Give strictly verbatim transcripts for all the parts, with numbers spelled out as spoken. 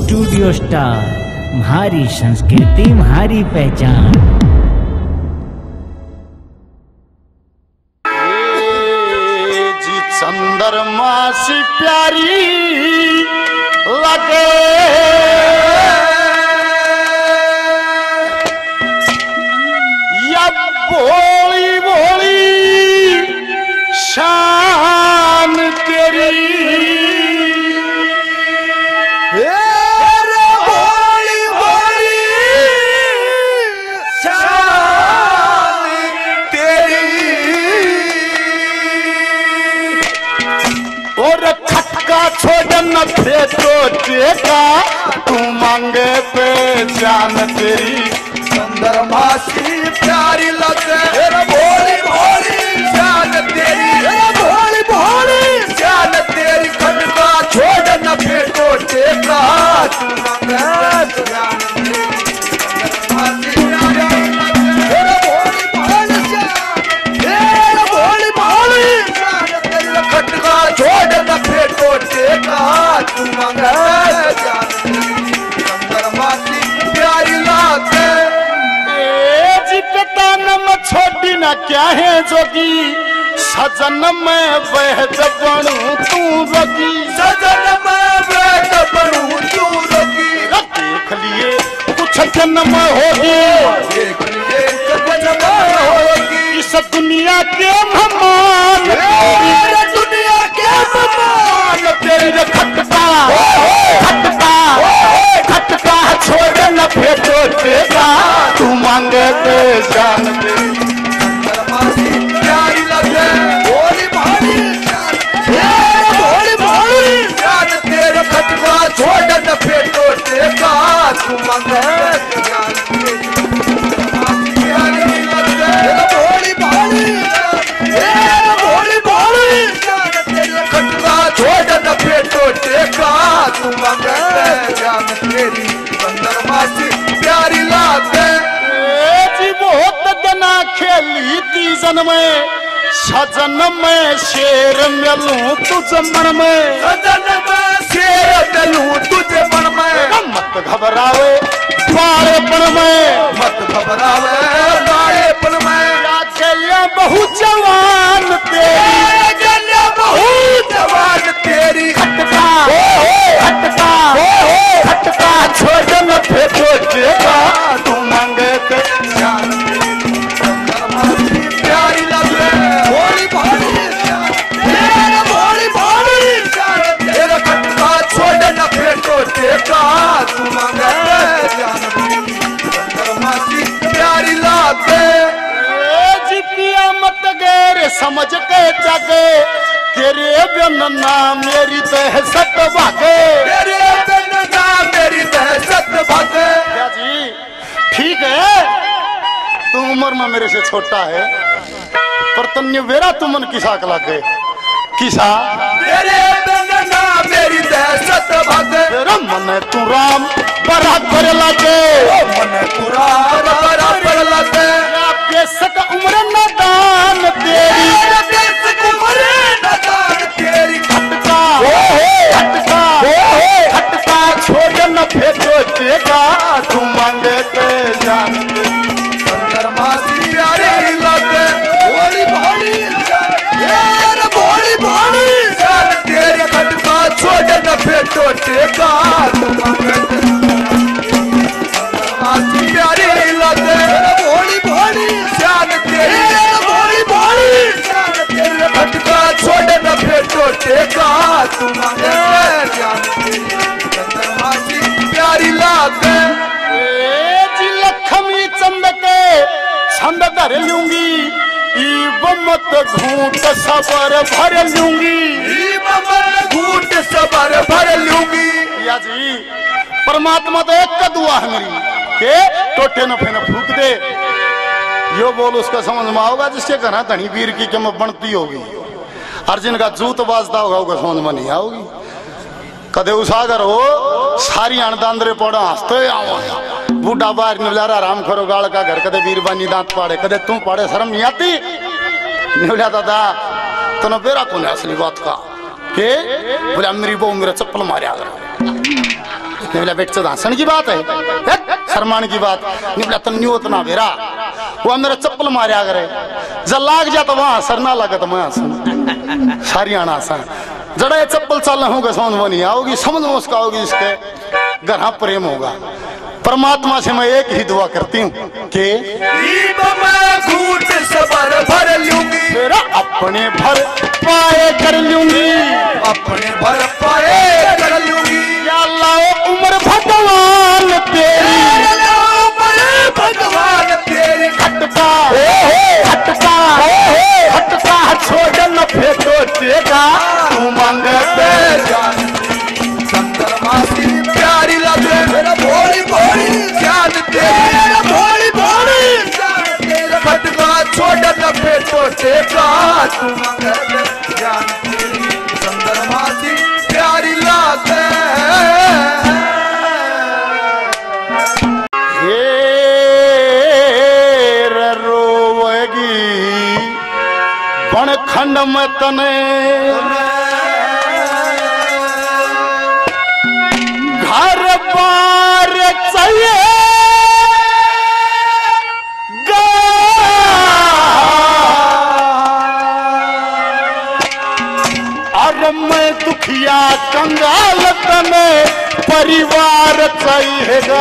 Studio star, हमारी संस्कृति हमारी पहचान। जी चंद्रमा सी प्यारी लगे या भोली भोली शान तेरी छोड़ना फेंको टेका तू मांगे पे जान तेरी चंद्रमा सी प्यारी लगे भोली भोली जान तेरी भोली भोली जान तेरी खटका छोड़ना फेंको टेका तू मांगे जान छोड़ना फेंको टेका तू मांगे जान चंद्रमा सी प्यारी लागे जी पिता नम छोड़ी ना क्या है जोगी सजन में बह बनू तू रोगी सजन में बह बनू तू रोगी देख लिए कुछ जन्म होगी देख लिए जन्म होगी इस दुनिया के मेहमान दुनिया के मेहमान तेरी खटका खटका खटका छोड़ न फेंको टेका तू मांगे पे जान तेरी चंद्रमा सी प्यारी लगे भोली भोली भोली भोली जान तेरे खटका छोड़ न फेंको टेका तू मांगे जान चंद्रमा सी प्यारी लगे भोली भोली भोली भोली जान तेरे खटका छोड़ न फेंको टेका तू मांगे जान तेरी चंद्रमा सी प्यारी लागे जी बहुत जना खेली तीजन में सजन में शेर मिलूं तुझ मन में सजन में शेर मिलूं तुझे मन में मत घबरावे बाड़ेपन में मत घबरावे बाड़ेपन में गलिया बहु जवान तेरी गलिया बहु जवान तेरी खटका खटका खटका छोड़ न फेंको टेका तू मांगे पे जान चंद्रमा सी प्यारी लगे भोली भोली भोली भोली तेरा खटका छोड़ न फेंको टेका तू मांगे जान चंद्रमा सी प्यारी लगे मत गैर समझ के जागे तेरे बिन ना मेरी दहशत भागे तेरे बिन ना मेरी दहशत भागे क्या जी ठीक है तू उम्र में मेरे से छोटा है पर तन्य वेरा तुमन किसा कला के किसा तेरे बिन ना मेरी दहशत भागे तेरा मन तू राम बराबर लगे मन पूरा बराबर लगे बेशक उम्र नदान तेरी बेशक उम्र नदान तेरी खटका खटका खटका छोड़ न फेंको टेका तू मांगे पे जान चंद्रमा सी प्यारी लगे भोली भोली भोली भोली जान तेरी खटका छोड़ न फेंको टेका तू मांगे चंद्रमा सी प्यारी लगे भोली भोली जान तेरी भोली भोली जान तेरी खटका छोड़ न फेंको टेका तू मांगे जान चंद्रमा सी प्यारी लगे जी लक्ष्मी चंद के छंद धर लूंगी मत घूट सबर भर लूंगी घूट सबर भर लूंगी या जी परमात्मा तो एक का दुआ है मेरी के टोटे न फेन फूक दे यो बोल उसका समझ में आओगा जिसके घर धनी वीर की कम बनती होगी अर्जुन का जूत बाजता होगा उसका समझ में नहीं आओगी कदे उसागर हो सारी अणदांदरे पड़ा हंसते आओ बूढ़ा बाहर निवलारा राम खरो गाल का घर कदे वीर बानी दांत पाड़े कदे तू पाड़े शर्म नहीं आती निवला दादा तो बेरा तूने असली बात का के बोला मेरी बहू मेरा चप्पल मारे अगर ने बोला बेट चौदासन की बात है, शर्मान की बात ने बोला तन्यू उतना बेरा वो मेरा चप्पल मारे करे जब लाग जा तो वहां असर ना लगा तो मैं हंसन सारी आना हंसा जड़ा ये चप्पल चल होगा समझ में नहीं आओगी, समझ में उसका होगी, इसके घर प्रेम होगा। परमात्मा से मैं एक ही दुआ करती हूँ कि घूट से भर भर लूंगी, मेरा अपने भर पाए कर लूंगी, अपने भर पाए कर लूंगी। या अल्लाह उम्र भगवान तेरी, उम्र भगवान तेरी खटका खटका खटका छोड़ न फेंको टेका तू मांगते जान चंद्रमा सी प्यारी लगे मेरा भोली भोली जान तेरी, मेरा भोली भोली जान तेरा खटका छोड़ न फेंको टेका तू मांगते जान तेरी चंद्रमा सी प्यारी लगे। खंड में तने घर बार चाहिए और मैं दुखिया कंगाल तने परिवार चाहिएगा।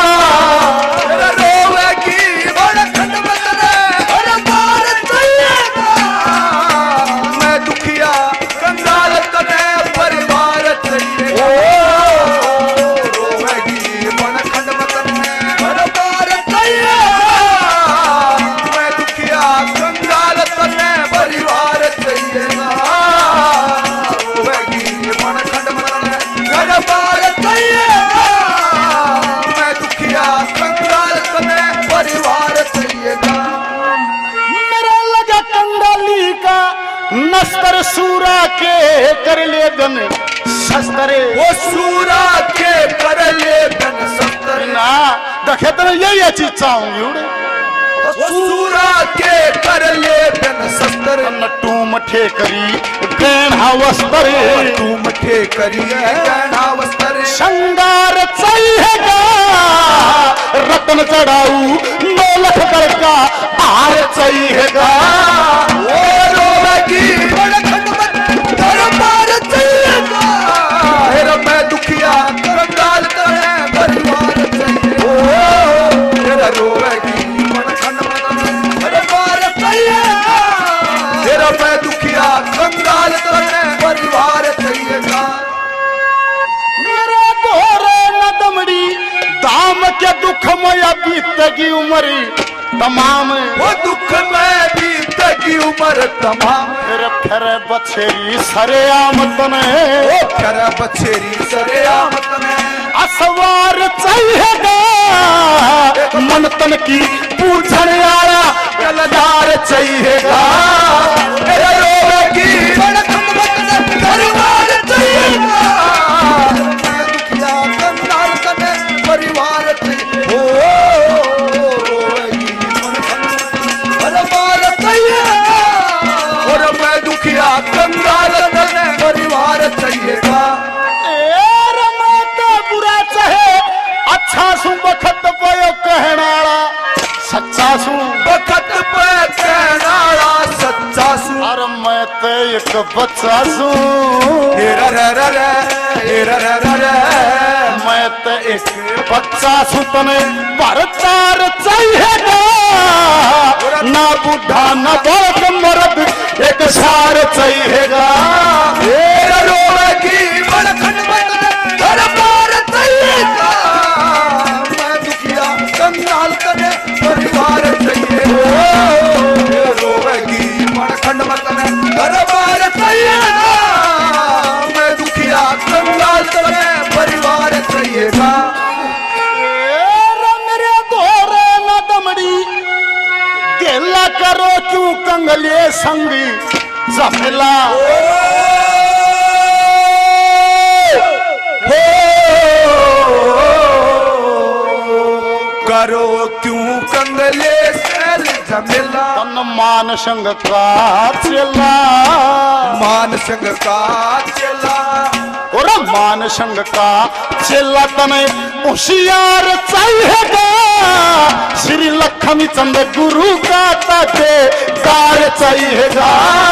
नस्तर सूरा के कर ले गन शस्त्रे, वो सूरा के कर ले गन शस्त्र ना देखे तो यही चीज चाहूंगी उड़े, वो सूरा के कर ले गन शस्त्र नट्टू मठे करी गहना वस्त्र, तू मठे करी गहना वस्त्र श्रृंगार चाहिएगा रत्न चढ़ाऊ नौ लख कर का हार चाहिएगा। मैं दुखिया कंगाल तने परिवार चाहिए, तेरा रोवेगी मन खंड परिवार चाहिए, तेरा मैं दुखिया कंगाल तने परिवार चाहिएगा। मेरे गोरे न दमड़ी दाम के दुख में बीतेगी उम्र तमाम, वो दुख में बीतेगी उम्र तमाम। फिर फिर बछेरी सरे आमतन, फिर बछेरी सरे आमतन असवार चाहिएगा मन तन की पूछन वाला कलदार चाहिएगा। परिवार और मैं दुखिया कंगाल परिवार चाहिएगा। बुरा चाहे अच्छा सू बखत पयो कहनाड़ा सच्चा सू, बखत पे कहनाड़ा सच्चा सू, और मैं तो एक बच्चा सू, हेरा रे रे रे हेरा रे रे रे मैं तो एक बच्चा सू तने परतार चाहिएगा ना बुढ़ा ना बड़ मर्द एक सार चाहिएगा। हेरा रोवेगी मन खंड घर पार चाहिएगा, मैं दुखिया कंगाल तने परिवार चाहिए, रोवेगी मन खंड घर पार चाहिएगा, मैं दुखिया कंगाल तने परिवार चाहिएगा। मेरे गोरे न दमड़ी गेला करो क्यों कंगले संगी जफला, करो क्यों कंगले सैल झमेला, तन मान संग का चला मान संग का चला, ओ और मान संग का चेला तने होशियार चाहिएगा श्री लक्ष्मी चंद गुरु का ताते कार चाहिएगा